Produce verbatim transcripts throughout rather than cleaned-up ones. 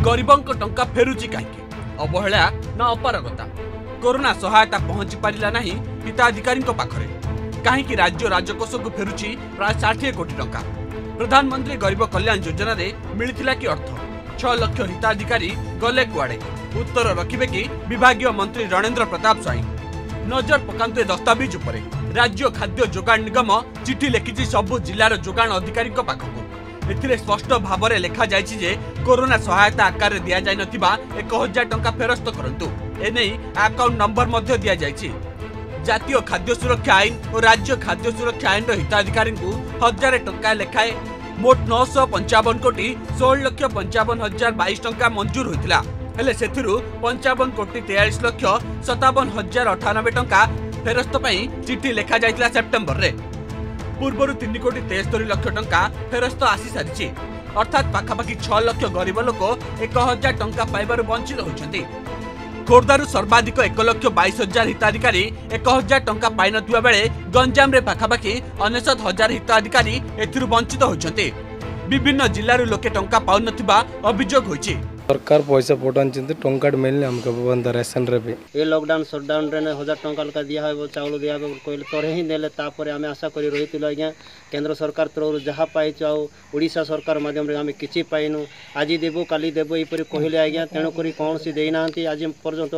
गरीबों टंका फेरुची कहीं अवहेला ना अपारगता कोरोना सहायता पहुंची पारिला नहीं हिताधिकारी पाखरे कहीं राज्य राजकोष को फेरुची प्राय षाठी कोटी टंका। प्रधानमंत्री गरीब कल्याण योजना रे मिलिथिला कि अर्थ छह लाख हिताधिकारी गले कुआड़े उत्तर रखिबे कि विभागीय मंत्री रणेंद्र प्रताप स्वाई नजर पकांतु दस्तावेज उपरे राज्य खाद्य जोगाण निगम चिठी लिखिछि सबु जिलार जोगाण अधिकारी पाखक एथिरे स्पष्ट भाव में लिखा जायछि जे कोरोना सहायता आकार दिया जाय नथिबा एक हजार टंका फेरस्त करंतु एने अकाउंट नंबर मध्य दिया जायछि। जातीय खाद्य सुरक्षा आईन और राज्य खाद्य सुरक्षा आईन हिताधिकारी को हजार टंका लेखाए मोट नौ सौ पंचावन कोटी सोलह लक्ष पंचावन हजार बाईस टंका मंजूर होइतिला हेले सेथिरु पंचावन कोटी तेयालीस लक्ष सतावन हजार अठानबे टंका फेरस्त पई चिठी लेखा जायतिला सेप्टेम्बर रे पूर्व तीन कोटी तेस्तरी लक्ष टंका फेरस्त आसी सारी अर्थात पाखापाखि छह लक्ष गरीब लोक एक हजार टंका पाइबार वंचित होती। खोर्धारू सर्वाधिक एक लक्ष बाईस हजार हिताधिकारी एक हजार टंका पाई नथिबा बेले गंजाम रे पाखापाखि अनेशत हजार हिताधिकारी एथिरु वंचित होती। विभिन्न जिल्लारू लोके टंका पाउ नथिबा अभियोग होइछि। सरकार पैसा पठान टंका मिलने हमको बंद रेशन रे भी ये लॉकडाउन शटडाउन रे हजार टंका लका दिया है चाउल दिया कहले तोरे ही देले तापर आम आशा करी रही आज्ञा केंद्र सरकार तरफ जहाँ पाई ओडिशा सरकार माध्यम रे आम किछि पाइनु आज देबो काली देबो एपरि कहले आज्ञा तेणु करी कौन सी देना आज पर्यंत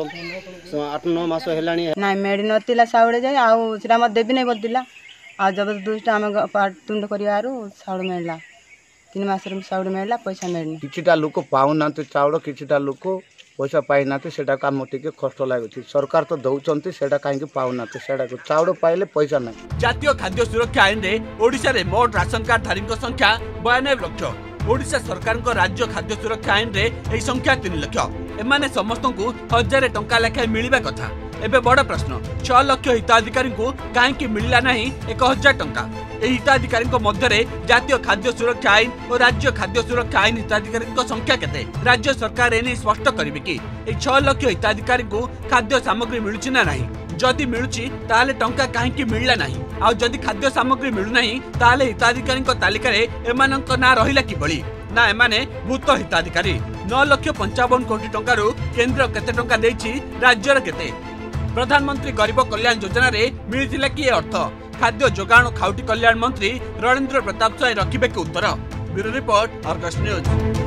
आठ नौ मास हेलानी ना मेडी नथिला साउडे जाय आ सेटा म देबी नै बोलदिला आ जबरदस्त आम तुंड करियारो साउड मेला तीन मास साउड मिलला पैसा मिलनी किछिटा लोक पाउना चाउल किछिटा लोक पैसा पाई ना सेटा काम टिके कष्ट लागुछि। सरकार तो दउचंती सेटा काहे पाउना सेटा चाउल पाइले पैसा ना। जातीय खाद्य सुरक्षा आईन रे ओडिशा रे मोट राशन कार्ड धारी संख्या बयानबे लक्ष ओडिशा सरकार को राज्य खाद्य सुरक्षा आईन रे एही संख्या तीन लक्ष एमाने समस्त को हजार टंका लेखाए मिलिबा कथा एबे बड़ प्रश्न छह लक्ष हिताधिकारी को कहीं मिलला नहीं एक हजार टंका हिताधिकारी मध्य जातीय खाद्य सुरक्षा आईन और राज्य खाद्य सुरक्षा आईन हिताधिकारी संख्या केते राज्य सरकार एने स्पष्ट करिवे कि छह लक्ष हिताधिकारी को खाद्य सामग्री मिलुछि ना नहीं जदि मिलुछि ताले टंका कहीं मिलला नहीं आ जदि खाद्य सामग्री मिलु नहीं ताले हिताधिकारी तालिका रे एमानक ना रहिला किबळी ना एमाने भूत हिताधिकारी नौ लक्ष पंचावन कोटी टंका केंद्र केते टंका देछि राज्यर केते प्रधानमंत्री गरीब कल्याण योजना रे मिलिथिला कि अर्थ खाद्य जोगाण खाउटी कल्याण मंत्री रणेंद्र प्रताप स्वाई रखिबे कि उत्तर। Bureau report Argus news.